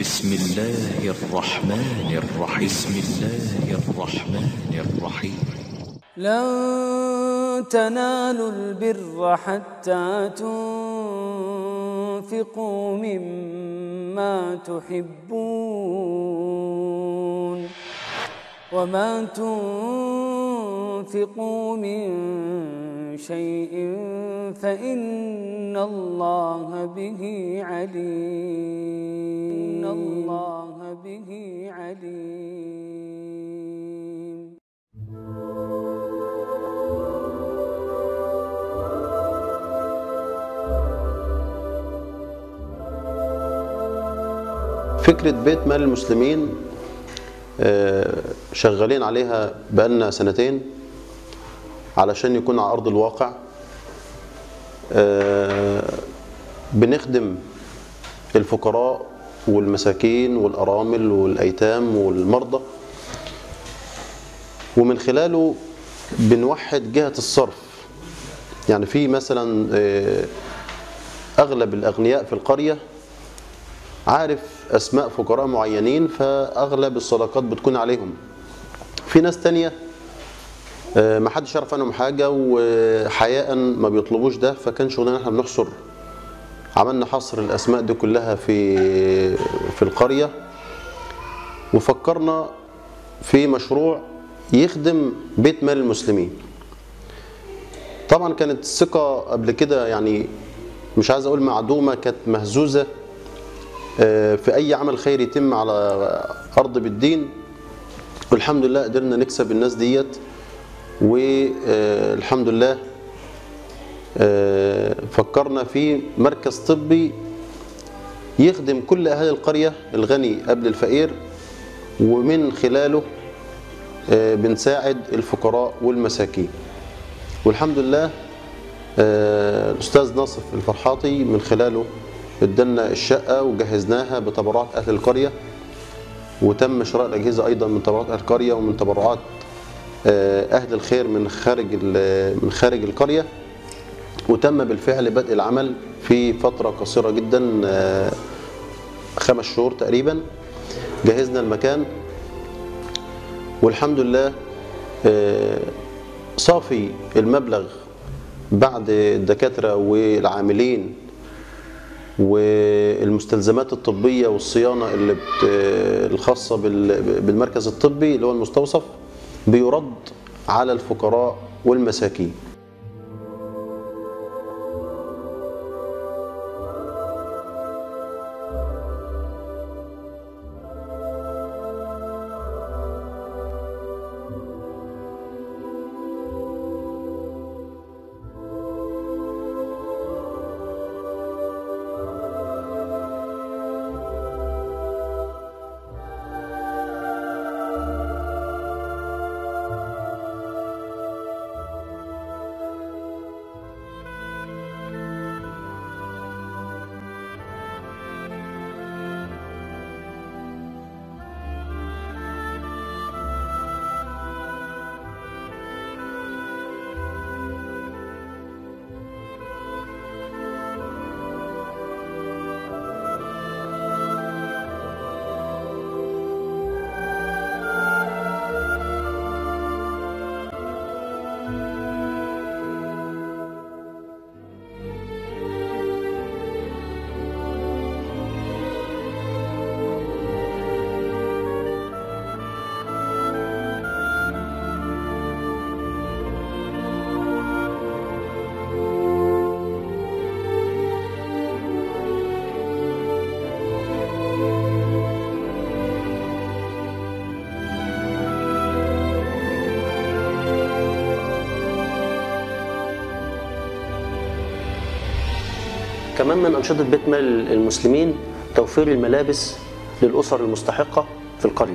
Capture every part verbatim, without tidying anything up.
بسم الله الرحمن الرحيم بسم الله الرحمن الرحيم لن تنالوا البر حتى تنفقوا مما تحبون وما تنفقوا من شيء فإن الله به عليم الله به عليم. فكرة بيت مال المسلمين شغالين عليها بقالنا سنتين علشان يكون على أرض الواقع. بنخدم الفقراء والمساكين والأرامل والأيتام والمرضى، ومن خلاله بنوحد جهة الصرف. يعني في مثلا أغلب الأغنياء في القرية عارف أسماء فقراء معينين، فأغلب الصدقات بتكون عليهم. في ناس تانية ما حدش يعرف عنهم حاجة وحياء ما بيطلبوش ده، فكان شغلنا احنا بنحصر، عملنا حصر الأسماء دي كلها في في القرية، وفكرنا في مشروع يخدم بيت مال المسلمين. طبعا كانت الثقة قبل كده يعني مش عايز أقول معدومة، كانت مهزوزة في أي عمل خير يتم على أرض بالدين. والحمد لله قدرنا نكسب الناس ديت، والحمد لله فكرنا في مركز طبي يخدم كل أهالي القرية، الغني قبل الفقير، ومن خلاله بنساعد الفقراء والمساكين. والحمد لله الأستاذ ناصف الفرحاطي من خلاله ادلنا الشقة وجهزناها بتبرعات أهل القرية، وتم شراء الأجهزة أيضا من تبرعات أهل القرية ومن تبرعات أهل الخير من خارج من خارج القرية. وتم بالفعل بدء العمل في فترة قصيرة جدا، خمس شهور تقريبا. جهزنا المكان والحمد لله صافي المبلغ بعد الدكاترة والعاملين والمستلزمات الطبية والصيانة اللي الخاصة بالمركز الطبي اللي هو المستوصف بيرد على الفقراء والمساكين. كمان من أنشطة بيت مال المسلمين توفير الملابس للأسر المستحقة في القرية،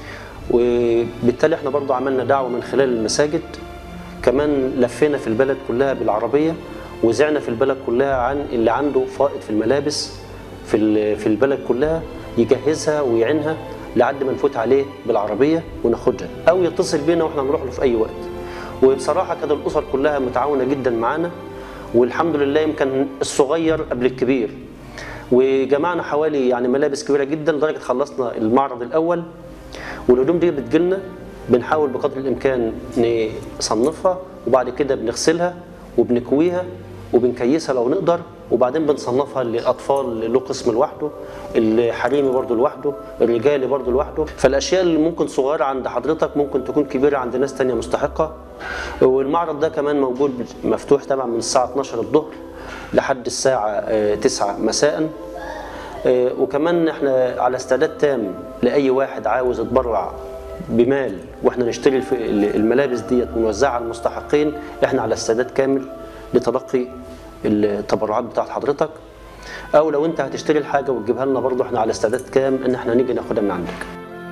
وبالتالي احنا برضو عملنا دعوة من خلال المساجد. كمان لفينا في البلد كلها بالعربية وزعنا في البلد كلها عن اللي عنده فائض في الملابس في في البلد كلها يجهزها ويعينها لحد ما نفوت عليه بالعربية وناخدها، أو يتصل بينا واحنا نروح له في أي وقت. وبصراحة كده الأسر كلها متعاونة جدا معانا، والحمد لله يمكن الصغير قبل الكبير. وجمعنا حوالي يعني ملابس كبيرة جدا لدرجة خلصنا المعرض الأول، والهدوم دي بتجيلنا بنحاول بقدر الإمكان نصنفها، وبعد كده بنغسلها وبنكويها وبنكيسها لو نقدر، وبعدين بنصنفها للأطفال له قسم لوحده، الحريمي برضو لوحده، الرجالي برضو لوحده. فالأشياء اللي ممكن صغيرة عند حضرتك ممكن تكون كبيرة عند ناس تانية مستحقة. والمعرض ده كمان موجود مفتوح طبعا من الساعة اتناشر الظهر لحد الساعة تسعة مساء. وكمان احنا على استعداد تام لأي واحد عاوز يتبرع بمال واحنا نشتري الملابس ديت ونوزعها على المستحقين. احنا على استعداد كامل لتلقي التبرعات بتاعت حضرتك، او لو انت هتشتري الحاجه وتجيبها لنا برضه احنا على استعداد كام ان احنا نيجي ناخدها من عندك.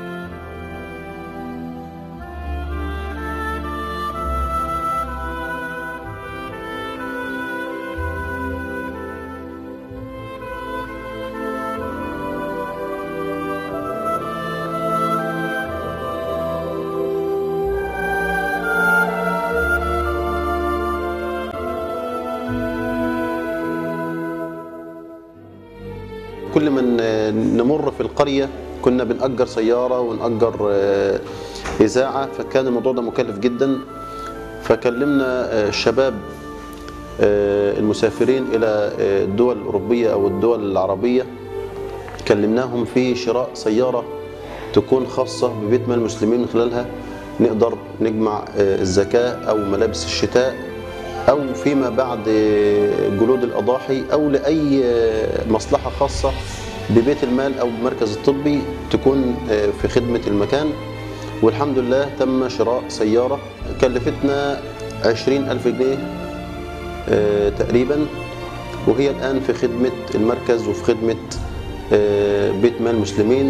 كل ما نمر في القرية كنا بنأجر سيارة ونأجر إذاعة، فكان الموضوع ده مكلف جدا. فكلمنا الشباب المسافرين إلى الدول الأوروبية أو الدول العربية، كلمناهم في شراء سيارة تكون خاصة ببيت مال المسلمين، من خلالها نقدر نجمع الزكاة أو ملابس الشتاء أو فيما بعد جلود الأضاحي أو لأي مصلحة خاصة ببيت المال أو بالمركز الطبي تكون في خدمة المكان. والحمد لله تم شراء سيارة كلفتنا عشرين ألف جنيه تقريبا، وهي الآن في خدمة المركز وفي خدمة بيت مال المسلمين.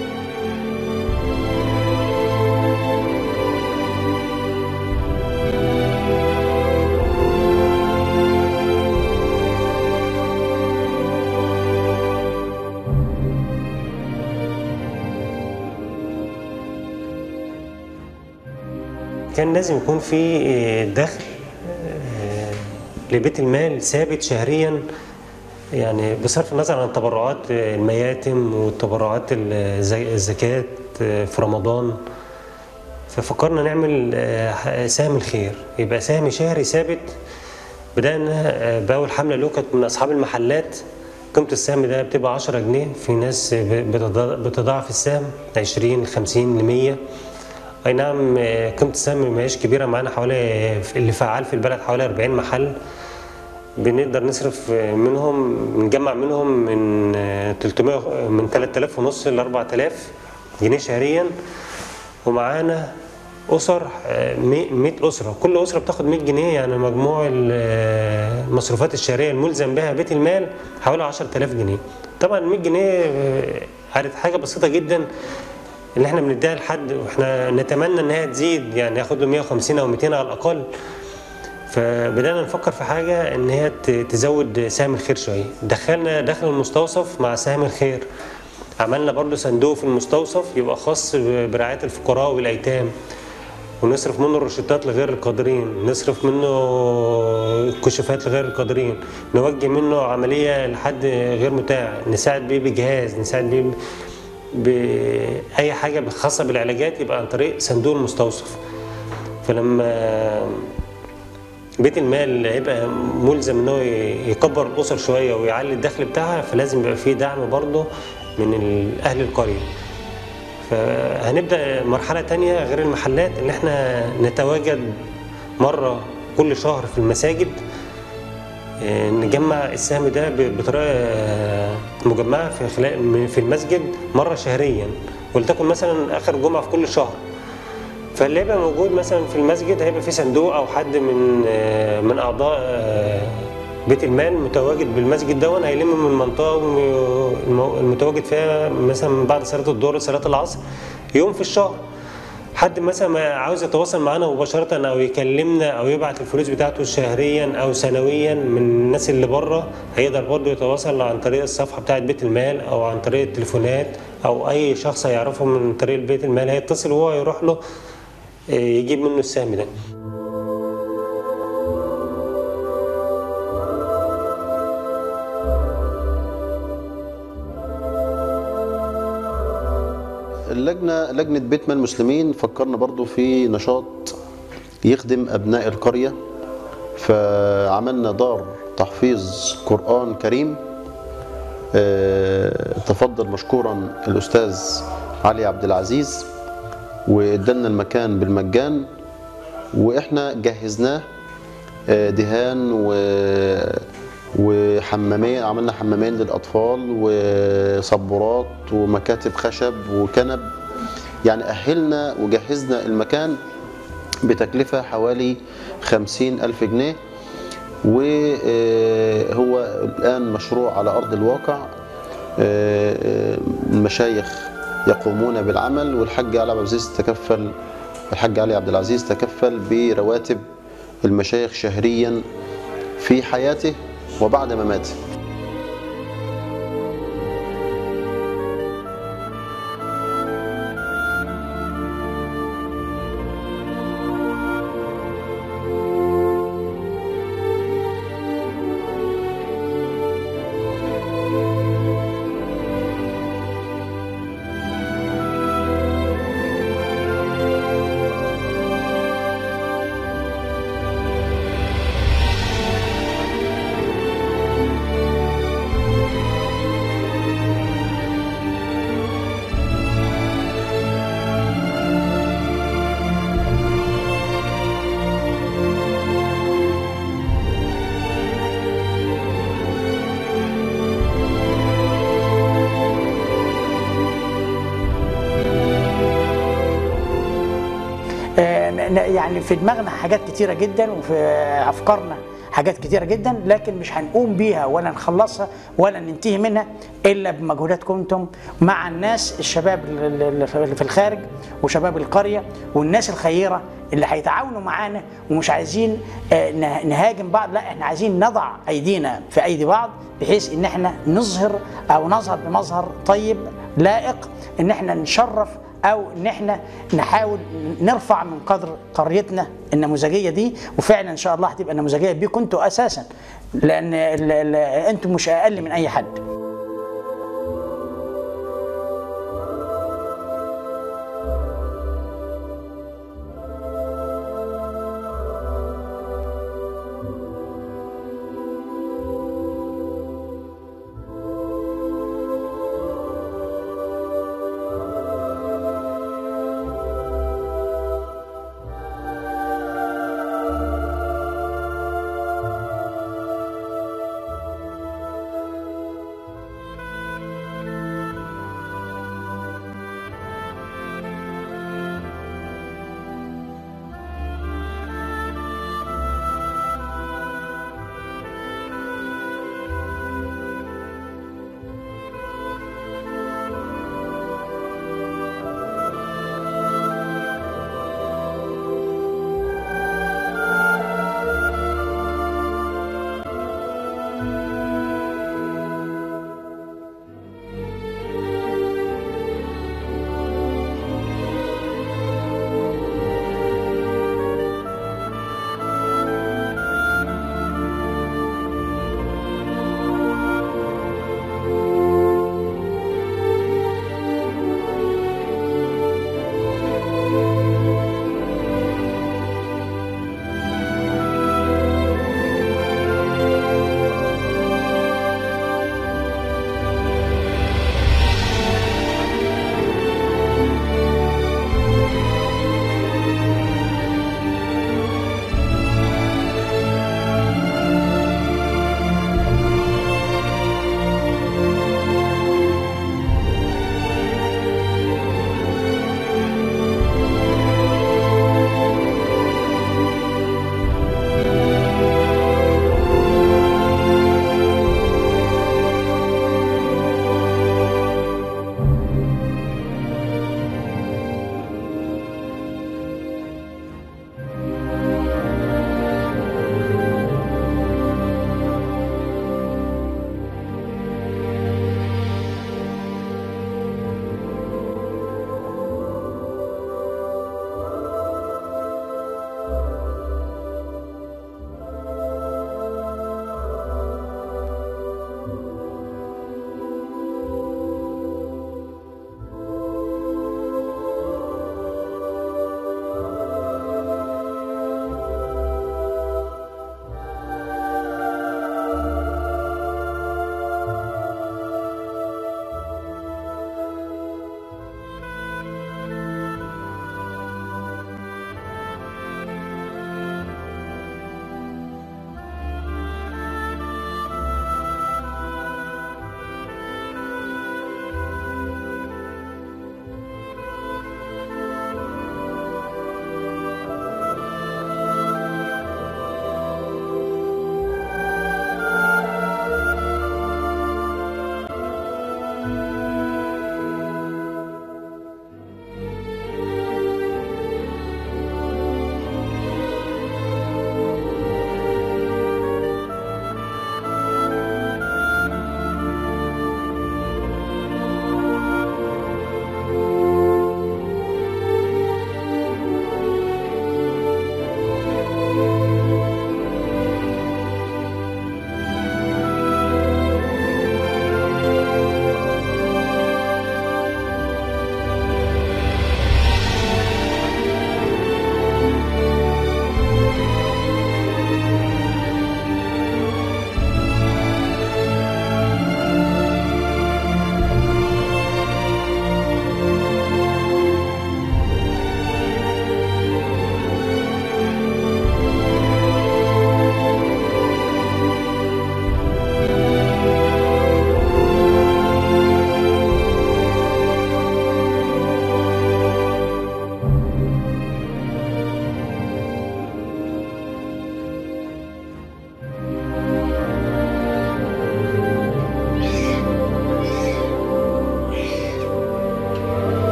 كان لازم يكون في دخل لبيت المال ثابت شهريا، يعني بصرف النظر عن تبرعات المياتم والتبرعات الزكاة في رمضان. ففكرنا نعمل سهم الخير، يبقى سهم شهري ثابت. بدأنا بأول حملة له كانت من أصحاب المحلات، قيمة السهم ده بتبقى عشرة جنيه، في ناس بتضاعف السهم عشرين خمسين لمية. اي نعم قيمة السهم ما هيش كبيرة معانا، حوالي اللي فعال في البلد حوالي أربعين محل، بنقدر نصرف منهم نجمع منهم من تلتمية من تلاتة آلاف ونص ل أربعة آلاف جنيه شهريا. ومعانا أسر مية أسرة، كل أسرة بتاخد مية جنيه، يعني مجموع المصروفات الشهرية الملزم بها بيت المال حوالي عشرة آلاف جنيه. طبعا مية جنيه عارف حاجة بسيطة جدا اللي احنا بنديها لحد، واحنا نتمنى انها تزيد، يعني ياخد له مية وخمسين او ميتين على الاقل. فبدانا نفكر في حاجه ان هي تزود سهم الخير شويه. دخلنا دخل المستوصف مع سهم الخير، عملنا برضو صندوق في المستوصف يبقى خاص برعايه الفقراء والايتام، ونصرف منه الروشتات لغير القادرين، نصرف منه الكشوفات لغير القادرين، نوجه منه عمليه لحد غير متاح، نساعد بيه بجهاز، نساعد بيه بأي حاجة خاصة بالعلاجات، يبقى عن طريق صندوق المستوصف. فلما بيت المال هيبقى ملزم انه يكبر الأسر شوية ويعلي الدخل بتاعها، فلازم يبقى فيه دعم برضه من أهل القرية. فهنبدأ مرحلة تانية غير المحلات، ان احنا نتواجد مرة كل شهر في المساجد، نجمع السهم ده بطريقه مجمعه في خلال في المسجد مره شهريا، ولتكن مثلا اخر جمعه في كل شهر. فاللي هيبقى موجود مثلا في المسجد هيبقى في صندوق او حد من من اعضاء بيت المال متواجد بالمسجد ده، هيلم من المنطقه المتواجد فيها مثلا بعد صلاه الظهر صلاه العصر يوم في الشهر. حد مثلا عاوز يتواصل معانا مباشرة أو يكلمنا أو يبعت الفلوس بتاعته شهريا أو سنويا من الناس اللي بره، هيقدر برضه يتواصل عن طريق الصفحة بتاعت بيت المال أو عن طريق التليفونات، أو أي شخص هيعرفه من طريق بيت المال هيتصل وهو يروح له يجيب منه السهم ده. اللجنة لجنة بيت مال المسلمين فكرنا برضو في نشاط يخدم أبناء القرية، فعملنا دار تحفيظ قرآن كريم. تفضل مشكورا الأستاذ علي عبد العزيز وادالنا المكان بالمجان، وإحنا جهزناه دهان و وحمامين، عملنا حمامين للأطفال وصبورات ومكاتب خشب وكنب، يعني أهلنا وجهزنا المكان بتكلفة حوالي خمسين ألف جنيه. وهو الآن مشروع على أرض الواقع، المشايخ يقومون بالعمل، والحاج علي عبد العزيز تكفل الحاج علي عبد العزيز تكفل برواتب المشايخ شهريا في حياته وبعد مماته. يعني في دماغنا حاجات كتيرة جدا وفي أفكارنا حاجات كتيرة جدا، لكن مش هنقوم بيها ولا نخلصها ولا ننتهي منها إلا بمجهوداتكم انتم مع الناس الشباب اللي في الخارج وشباب القرية والناس الخيرة اللي هيتعاونوا معانا، ومش عايزين نهاجم بعض، لا احنا عايزين نضع أيدينا في أيدي بعض بحيث إن احنا نظهر أو نظهر بمظهر طيب لائق، إن احنا نشرف أو إن إحنا نحاول نرفع من قدر قريتنا النموذجية دي. وفعلا إن شاء الله هتبقى نموذجية بيكم أنتوا أساسا، لأن أنتم مش أقل من أي حد.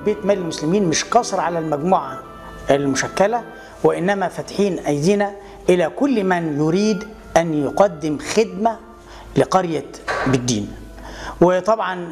بيت مال المسلمين مش قاصر على المجموعة المشكلة، وإنما فاتحين أيدينا إلى كل من يريد أن يقدم خدمة لقرية بالدين. وطبعا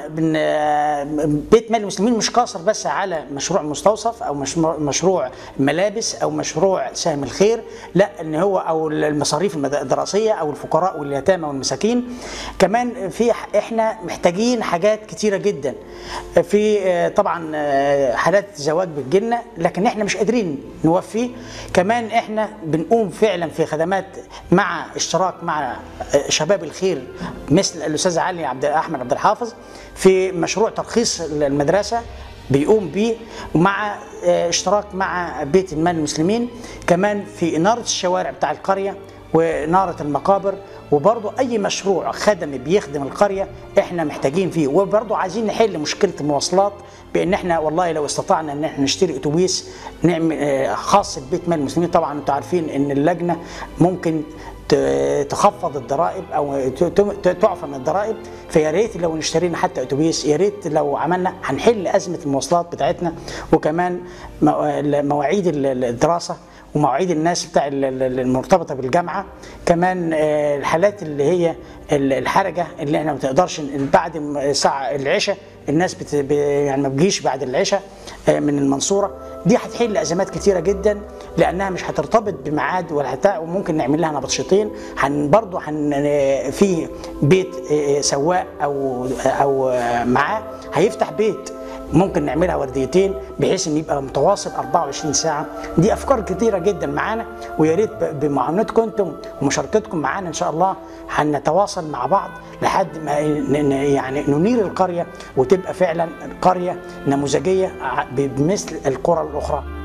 بيت مال المسلمين مش قاصر بس على مشروع مستوصف او مشروع ملابس او مشروع سهم الخير، لا، ان هو او المصاريف الدراسيه او الفقراء واليتامى والمساكين. كمان في احنا محتاجين حاجات كتيره جدا، في طبعا حالات زواج بتجيلنا لكن احنا مش قادرين نوفي. كمان احنا بنقوم فعلا في خدمات مع اشتراك مع شباب الخير مثل الاستاذ علي عبد احمد عبد الحافظ في مشروع ترخيص المدرسة بيقوم به، ومع اشتراك مع بيت المال المسلمين، كمان في إنارة الشوارع بتاع القرية وإنارة المقابر، وبرضه أي مشروع خدمي بيخدم القرية احنا محتاجين فيه. وبرضه عايزين نحل مشكلة المواصلات بأن احنا والله لو استطعنا ان احنا نشتري اتوبيس نعمل خاص ببيت مال المسلمين. طبعا انتوا عارفين ان اللجنة ممكن تخفض الضرائب او تعفى من الضرائب، فيا ريت لو نشترينا حتى اتوبيس، يا ريت لو عملنا هنحل ازمه المواصلات بتاعتنا. وكمان مواعيد الدراسه ومواعيد الناس بتاع المرتبطه بالجامعه، كمان الحالات اللي هي الحرجه اللي احنا ما تقدرش بعد ساعه العشاء الناس بت يعني ما بتجيش بعد العشاء من المنصوره، دي هتحل ازمات كتيره جدا لانها مش هترتبط بميعاد ولا هتاع، وممكن نعمل لها نبطشتين. هن برضه هن في بيت سواق او او معاه هيفتح بيت ممكن نعملها ورديتين بحيث ان يبقى متواصل أربعة وعشرين ساعه. دي افكار كتيره جدا معانا، ويا ريت بمعاونتكم انتم ومشاركتكم معانا ان شاء الله هنتواصل مع بعض لحد ما يعني ننير القريه وتبقى فعلا قريه نموذجيه بمثل القرى الاخرى.